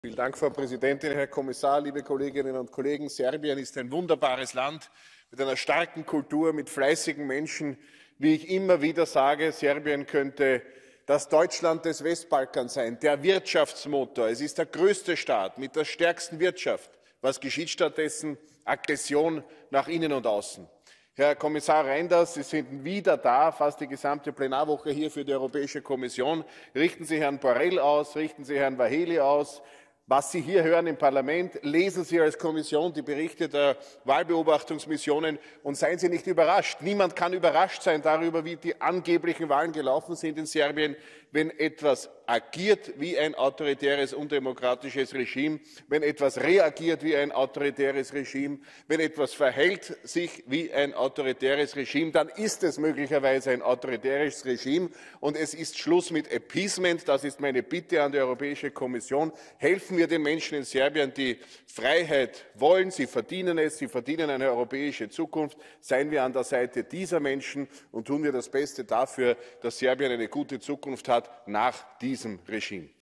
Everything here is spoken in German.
Vielen Dank, Frau Präsidentin, Herr Kommissar, liebe Kolleginnen und Kollegen. Serbien ist ein wunderbares Land mit einer starken Kultur, mit fleißigen Menschen. Wie ich immer wieder sage, Serbien könnte das Deutschland des Westbalkans sein, der Wirtschaftsmotor. Es ist der größte Staat mit der stärksten Wirtschaft. Was geschieht stattdessen? Aggression nach innen und außen. Herr Kommissar Reynders, Sie sind wieder da, fast die gesamte Plenarwoche hier für die Europäische Kommission. Richten Sie Herrn Borrell aus, richten Sie Herrn Vaheli aus. Was Sie hier hören im Parlament, lesen Sie als Kommission die Berichte der Wahlbeobachtungsmissionen und seien Sie nicht überrascht. Niemand kann überrascht sein darüber, wie die angeblichen Wahlen gelaufen sind in Serbien, wenn etwas agiert wie ein autoritäres, undemokratisches Regime, wenn etwas reagiert wie ein autoritäres Regime, wenn etwas verhält sich wie ein autoritäres Regime, dann ist es möglicherweise ein autoritäres Regime. Und es ist Schluss mit Appeasement. Das ist meine Bitte an die Europäische Kommission. Helfen wir den Menschen in Serbien, die Freiheit wollen. Sie verdienen es, sie verdienen eine europäische Zukunft. Seien wir an der Seite dieser Menschen und tun wir das Beste dafür, dass Serbien eine gute Zukunft hat nach diesem Regime.